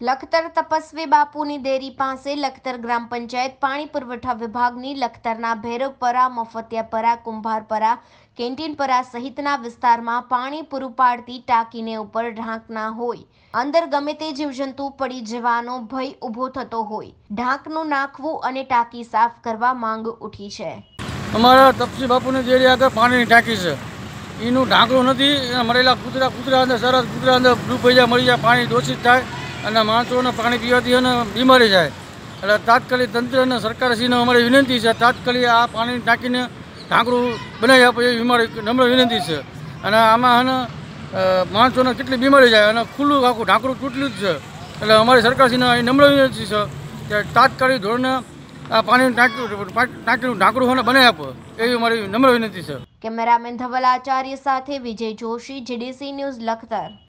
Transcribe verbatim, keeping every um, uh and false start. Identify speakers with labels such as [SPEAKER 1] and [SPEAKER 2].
[SPEAKER 1] લખતર તપસ્વી બાપુની દેરી પાસે લખતર ગ્રામ પંચાયત પાણી પુરવઠા વિભાગની લખતરના ભૈરવપરા, મફતિયાપરા, કુંભારપરા, કેન્ટીનપરા સહિતના વિસ્તારમાં પાણી પૂરું પાડતી ટાંકીને ઉપર ઢાંકના હોય, અંદર ગમે તે જીવજંતુ પડી જવાનો ભય ઊભો થતો હોય, ઢાંકનું નાખવું અને ટાંકી સાફ કરવા માંગ ઉઠી છે।
[SPEAKER 2] અમારા તપસ્વી બાપુની દેરી આગળ પાણીની ટાંકી છે, એનું ઢાંકણું નથી। મરેલા કૂતરા કૂતરા અંદર સરસ કૂતરા અંદર ડૂબાઈ જાય, મરી જાય, પાણી દૂષિત થાય અને માણસોને પાણી પીવાથી અને બીમારી જાય। એટલે તાત્કાલિક તંત્ર અને સરકારશ્રીને અમારી વિનંતી છે, તાત્કાલિક આ પાણીની ટાંકીને ઢાંકણું બનાવી આપે એવી અમારી નમ્ર વિનંતી છે। અને આમાં હે માણસોને કેટલી બીમારી જાય અને ખુલ્લું આખું ઢાંકણું તૂટેલું જ છે। એટલે અમારી સરકારશ્રીને અહીં નમ્ર વિનંતી છે કે તાત્કાલિક ધોરણે આ પાણીની ટાંકી ટાંકીનું ઢાંકણું બનાવી આપો એવી અમારી નમ્ર વિનંતી છે।
[SPEAKER 1] કેમેરામેન ધવલ આચાર્ય સાથે વિજય જોશી, જીડીસી ન્યૂઝ, લખતર।